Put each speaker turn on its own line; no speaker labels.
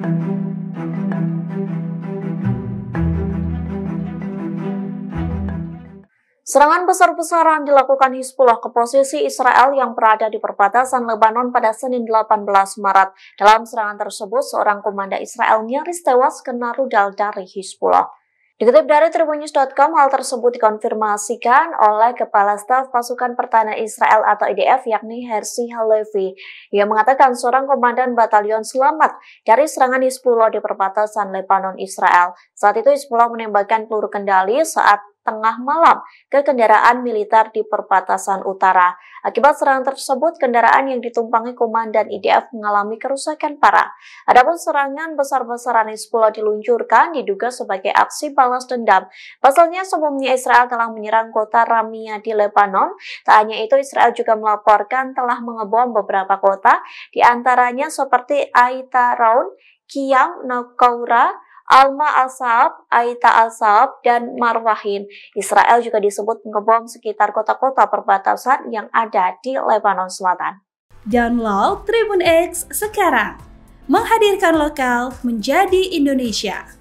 Serangan besar-besaran dilakukan Hizbullah ke posisi Israel yang berada di perbatasan Lebanon pada Senin 18 Maret. Dalam serangan tersebut, seorang komandan Israel nyaris tewas kena rudal dari Hizbullah. Dikutip dari tribunnews.com, hal tersebut dikonfirmasikan oleh Kepala Staf Pasukan Pertahanan Israel atau IDF yakni Herzi Halevi. Ia mengatakan seorang komandan batalion selamat dari serangan Hizbullah di perbatasan Lebanon Israel. Saat itu Hizbullah menembakkan peluru kendali saat tengah malam ke kendaraan militer di perbatasan utara. Akibat serangan tersebut, kendaraan yang ditumpangi komandan IDF mengalami kerusakan parah. Adapun serangan besar-besaran Hizbullah diluncurkan diduga sebagai aksi balas dendam. Pasalnya sebelumnya Israel telah menyerang kota Ramia di Lebanon. Tak hanya itu, Israel juga melaporkan telah mengebom beberapa kota, di antaranya seperti Aita Raun, Qiyam, Naqoura, Alma al-Saab, Aita al-Saab, dan Marwahin. Israel juga disebut mengebom sekitar kota-kota perbatasan yang ada di Lebanon Selatan.
Download Tribun X sekarang, menghadirkan lokal menjadi Indonesia.